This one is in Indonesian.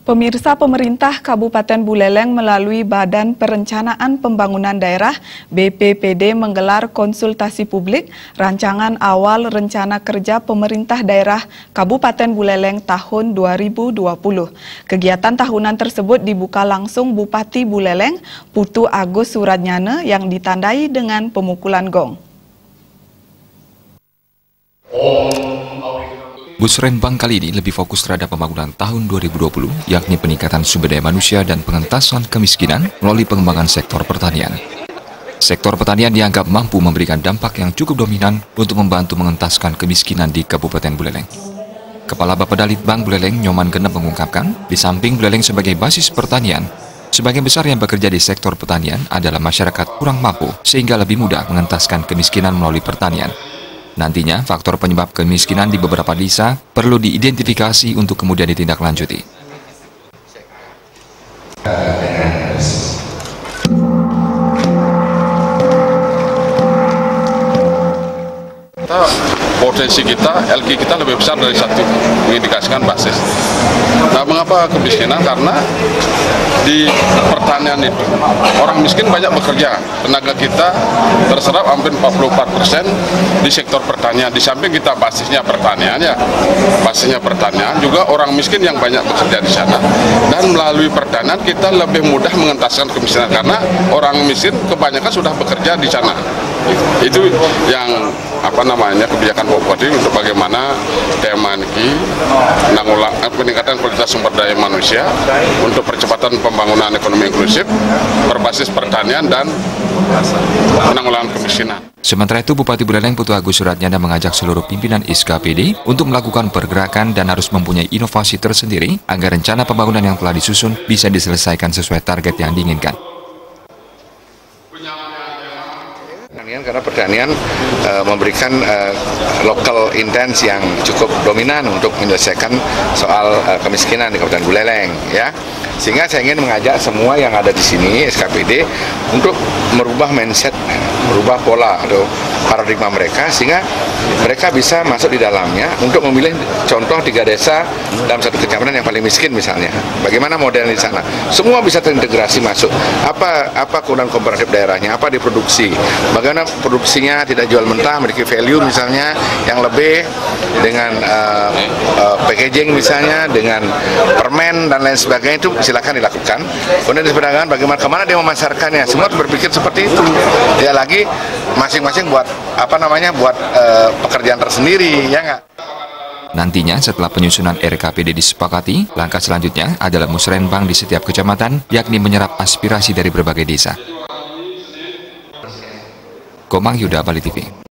Pemirsa, pemerintah Kabupaten Buleleng melalui Badan Perencanaan Pembangunan Daerah BPPD menggelar konsultasi publik rancangan awal rencana kerja pemerintah daerah Kabupaten Buleleng tahun 2020. Kegiatan tahunan tersebut dibuka langsung Bupati Buleleng, Putu Agus Suradnyana, yang ditandai dengan pemukulan gong. Musrenbang kali ini lebih fokus terhadap pembangunan tahun 2020, yakni peningkatan sumber daya manusia dan pengentasan kemiskinan melalui pengembangan sektor pertanian. Sektor pertanian dianggap mampu memberikan dampak yang cukup dominan untuk membantu mengentaskan kemiskinan di Kabupaten Buleleng. Kepala Bapedalitbang Buleleng, Nyoman Genep, mengungkapkan, di samping Buleleng sebagai basis pertanian, sebagian besar yang bekerja di sektor pertanian adalah masyarakat kurang mampu, sehingga lebih mudah mengentaskan kemiskinan melalui pertanian. Nantinya, faktor penyebab kemiskinan di beberapa desa perlu diidentifikasi untuk kemudian ditindaklanjuti. Potensi kita, LQ kita lebih besar dari satu, mengindikasikan basis. Nah, mengapa kemiskinan? Karena di pertanian itu orang miskin banyak bekerja. Tenaga kita terserap hampir 44% di sektor pertanian. Di samping kita basisnya pertanian, ya, basisnya pertanian, juga orang miskin yang banyak bekerja di sana. Dan melalui pertanian kita lebih mudah mengentaskan kemiskinan karena orang miskin kebanyakan sudah bekerja di sana. Itu yang kebijakan Bupati untuk bagaimana tema ini peningkatan kualitas sumber daya manusia untuk percepatan pembangunan ekonomi inklusif berbasis pertanian dan penanggulangan kemiskinan. Sementara itu, Bupati Buleleng Putu Agus Suradnyana mengajak seluruh pimpinan SKPD untuk melakukan pergerakan dan harus mempunyai inovasi tersendiri agar rencana pembangunan yang telah disusun bisa diselesaikan sesuai target yang diinginkan. Karena pertanian memberikan local intens yang cukup dominan untuk menyelesaikan soal kemiskinan di Kabupaten Buleleng, ya. Sehingga saya ingin mengajak semua yang ada di sini SKPD untuk merubah mindset, merubah pola atau paradigma mereka sehingga mereka bisa masuk di dalamnya untuk memilih contoh 3 desa dalam satu kecamatan yang paling miskin misalnya. Bagaimana model di sana? Semua bisa terintegrasi masuk. Apa keunggulan komparatif daerahnya? Apa diproduksi? Bagaimana produksinya tidak jual mentah, memiliki value misalnya yang lebih dengan packaging misalnya, dengan permen dan lain sebagainya, itu silakan dilakukan. Kemudian di perdagangan bagaimana kemana dia memasarkannya, semua berpikir seperti itu. Ya lagi masing-masing buat buat pekerjaan tersendiri, ya nggak? Nantinya setelah penyusunan RKPD disepakati, langkah selanjutnya adalah musrenbang di setiap kecamatan, yakni menyerap aspirasi dari berbagai desa. Komang Yuda, Bali TV.